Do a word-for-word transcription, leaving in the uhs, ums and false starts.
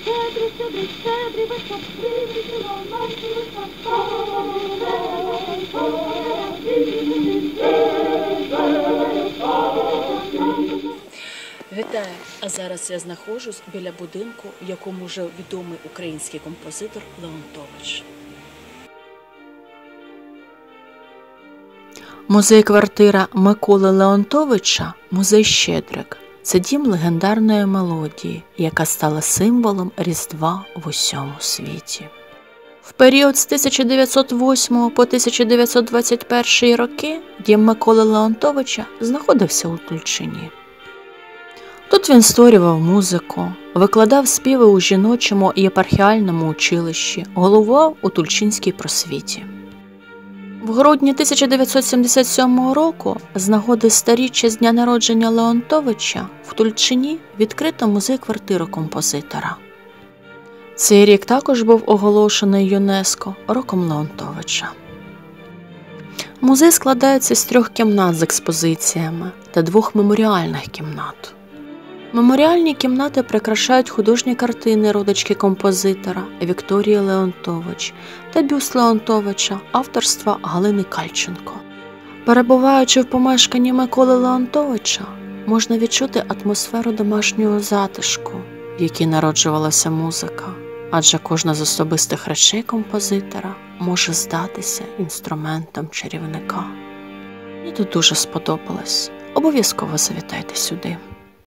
Щедрий, щедрий, щедрий вечір, щедрий, Вітаю! А зараз я знаходжусь біля будинку, в якому жив відомий український композитор Леонтович. Музей-квартира Миколи Леонтовича – музей Щедрик. Це дім легендарної мелодії, яка стала символом Різдва в усьому світі. В період з тисяча дев'ятсот восьмого по тисяча дев'ятсот двадцять перший роки дім Миколи Леонтовича знаходився у Тульчині. Тут він створював музику, викладав співи у жіночому єпархіальному училищі, головував у Тульчинській просвіті. В грудні тисяча дев'ятсот сімдесят сьомого року з нагоди сторіччя з дня народження Леонтовича в Тульчині відкрито музей-квартиру композитора. Цей рік також був оголошений ЮНЕСКО роком Леонтовича. Музей складається з трьох кімнат з експозиціями та двох меморіальних кімнат. Меморіальні кімнати прикрашають художні картини родички композитора Вікторії Леонтович та бюст Леонтовича авторства Галини Кальченко. Перебуваючи в помешканні Миколи Леонтовича, можна відчути атмосферу домашнього затишку, в якій народжувалася музика, адже кожна з особистих речей композитора може здатися інструментом чарівника. Мені тут дуже сподобалось. Обов'язково завітайте сюди.